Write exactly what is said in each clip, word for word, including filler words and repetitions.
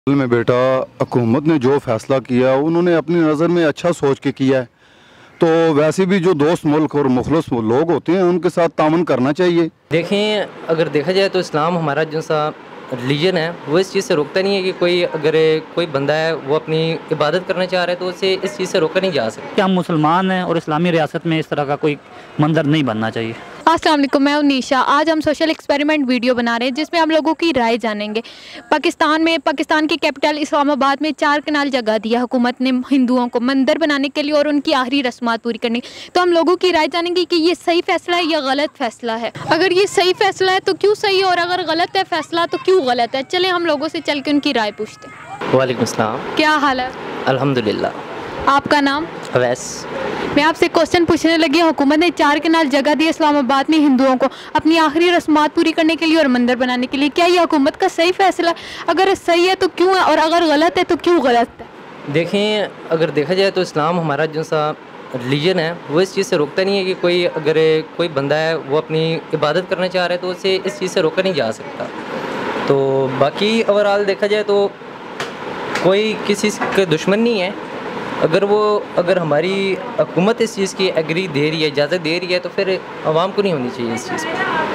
में बेटा हुकूमत ने जो फ़ैसला किया उन्होंने अपनी नज़र में अच्छा सोच के किया है। तो वैसे भी जो दोस्त मुल्क और मुखलस लोग होते हैं उनके साथ तामन करना चाहिए। देखें, अगर देखा जाए तो इस्लाम हमारा जो सा रिलीजन है वो इस चीज़ से रोकता नहीं है कि कोई अगर कोई बंदा है वो अपनी इबादत करना चाह रहा है तो उसे इस चीज़ से रोका नहीं जा सकता। कि हम मुसलमान हैं और इस्लामी रियासत में इस तरह का कोई मंजर नहीं बनना चाहिए। अस्सलाम वालेकुम, मैं हूं निशा। आज हम सोशल एक्सपेरिमेंट वीडियो बना रहे हैं जिसमें हम लोगों की राय जानेंगे। पाकिस्तान में पाकिस्तान की कैपिटल इस्लामाबाद में चार कनाल जगह दिया हुकूमत ने हिंदुओं को मंदिर बनाने के लिए और उनकी आखिरी रस्मात पूरी करने। तो हम लोगों की राय जानेंगे कि ये सही फैसला है या गलत फैसला है। अगर ये सही फैसला है तो क्यों सही है, और अगर गलत है फैसला तो क्यों गलत है। चले हम लोगों से चल के उनकी राय पूछते हैं। वालेकुम अस्सलाम। क्या हाल है? अल्हम्दुलिल्लाह। आपका नाम? अवैस। मैं आपसे क्वेश्चन पूछने लगी। हुकूमत ने चार कनाल जगह दी इस्लामाबाद में हिंदुओं को अपनी आखिरी रस्मात पूरी करने के लिए और मंदिर बनाने के लिए। क्या ये हुकूमत का सही फैसला है? अगर सही है तो क्यों है, और अगर गलत है तो क्यों गलत है? देखें, अगर देखा जाए तो इस्लाम हमारा जो सा रिलीजन है वो इस चीज़ से रोकता नहीं है कि कोई अगर कोई बंदा है वो अपनी इबादत करना चाह रहा है तो उसे इस चीज़ से रोका नहीं जा सकता। तो बाकी ओवरऑल देखा जाए तो कोई किसी का दुश्मन नहीं है। अगर वो अगर हमारी हुकूमत इस चीज़ की एग्री दे रही है, इजाज़त दे रही है, तो फिर आवाम को नहीं होनी चाहिए इस चीज़ पर।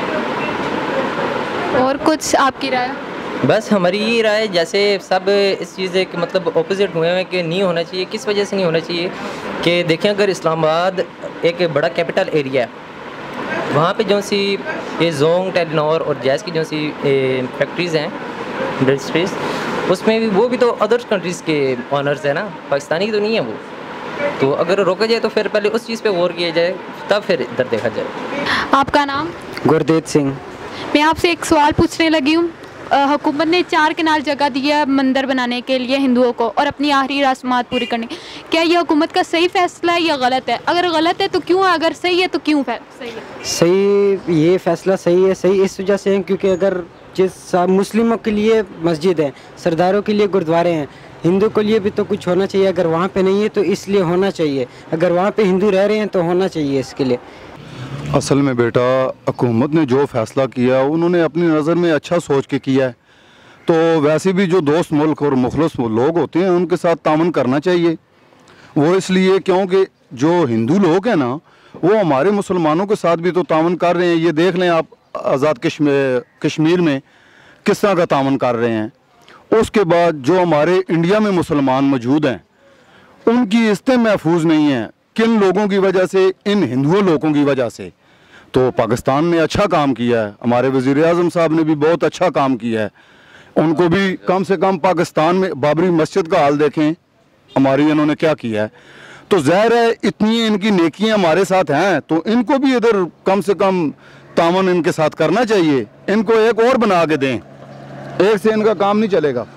और कुछ आपकी राय? बस हमारी ये राय, जैसे सब इस चीज़ के मतलब ऑपोजिट हुए हैं कि नहीं होना चाहिए। किस वजह से नहीं होना चाहिए कि देखें, अगर इस्लामाबाद एक बड़ा कैपिटल एरिया है, वहाँ पे जो सी ये जोंग, टेलीनॉर और जैस की जो सी फैक्ट्रीज़ हैं, इंडस्ट्रीज़, उसमें भी वो भी तो अदर कंट्रीज़ के ऑनर्स है ना, पाकिस्तानी तो नहीं है वो। तो अगर रोका जाए तो फिर पहले उस चीज़ पे गौर किया जाए, तब फिर इधर देखा जाए। आपका नाम? गुरदेव सिंह। मैं आपसे एक सवाल पूछने लगी हूँ। हुकूमत ने चार कनाल जगह दिया मंदिर बनाने के लिए हिंदुओं को और अपनी आखिरी रस्मात पूरी करने। क्या ये हुकूमत का सही फैसला है या गलत है? अगर गलत है तो क्यों है, अगर सही है तो क्यों सही है? सही, ये फैसला सही है। सही इस वजह से है क्योंकि अगर जिस मुस्लिमों के लिए मस्जिद है, सरदारों के लिए गुरुद्वारे हैं, हिंदू के लिए भी तो कुछ होना चाहिए। अगर वहाँ पे नहीं है तो इसलिए होना चाहिए। अगर वहाँ पे हिंदू रह रहे हैं तो होना चाहिए इसके लिए। असल में बेटा हुकूमत ने जो फ़ैसला किया उन्होंने अपनी नज़र में अच्छा सोच के किया है। तो वैसे भी जो दोस्त मुल्क और मुखलस लोग होते हैं उनके साथ तामन करना चाहिए। वो इसलिए क्योंकि जो हिंदू लोग हैं ना, वो हमारे मुसलमानों के साथ भी तो तामन कर रहे हैं। ये देख लें आप, आज़ाद कश्मीर कश्मीर में किस तरह का तामन कर रहे हैं। उसके बाद जो हमारे इंडिया में मुसलमान मौजूद हैं उनकी इज्जतें महफूज नहीं हैं। किन लोगों की वजह से? इन हिंदुओं लोगों की वजह से। तो पाकिस्तान ने अच्छा काम किया है, हमारे वज़ीर आज़म साहब ने भी बहुत अच्छा काम किया है। उनको भी कम से कम पाकिस्तान में बाबरी मस्जिद का हाल देखें, हमारी इन्होंने क्या किया है। तो ज़ाहिर है इतनी इनकी नेकियां हमारे साथ हैं तो इनको भी इधर कम से कम तामन इनके साथ करना चाहिए। इनको एक और बना के दें, एक से इनका काम नहीं चलेगा।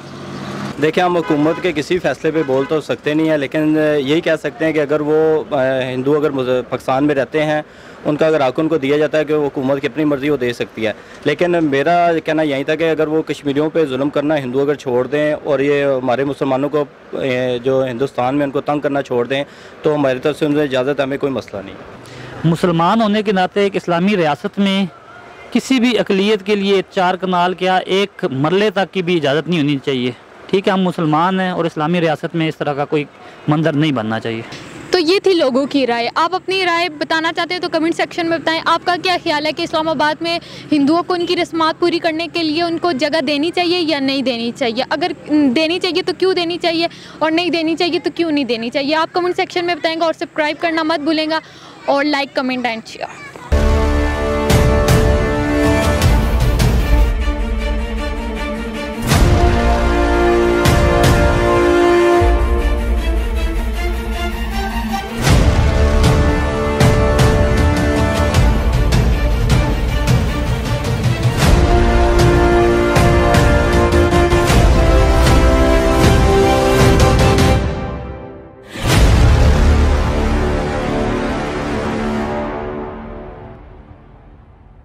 देखिए, हम हुकूमत के किसी फैसले पे बोल तो सकते नहीं है, लेकिन यही कह सकते हैं कि अगर वो हिंदू अगर पाकिस्तान में रहते हैं, उनका अगर हक उनको दिया जाता है कि वो हुकूमत की अपनी मर्ज़ी वो दे सकती है। लेकिन मेरा कहना यही था कि अगर वो कश्मीरियों पे जुल्म करना हिंदू अगर छोड़ दें और ये हमारे मुसलमानों को जो हिंदुस्तान में उनको तंग करना छोड़ दें तो हमारी तरफ से उनसे इजाज़त, हमें कोई मसला नहीं। मुसलमान होने के नाते एक इस्लामी रियासत में किसी भी अक़लियत के लिए चार कनाल क्या एक मरले तक की भी इजाज़त नहीं होनी चाहिए। ठीक है, हम मुसलमान हैं और इस्लामी रियासत में इस तरह का कोई मंजर नहीं बनना चाहिए। तो ये थी लोगों की राय। आप अपनी राय बताना चाहते हैं तो कमेंट सेक्शन में बताएं। आपका क्या ख्याल है कि इस्लामाबाद में हिंदुओं को उनकी रस्मात पूरी करने के लिए उनको जगह देनी चाहिए या नहीं देनी चाहिए? अगर देनी चाहिए तो क्यों देनी चाहिए, और नहीं देनी चाहिए तो क्यों नहीं देनी चाहिए? आप कमेंट सेक्शन में बताएंगे और सब्सक्राइब करना मत भूलेंगे और लाइक कमेंट एंड शेयर।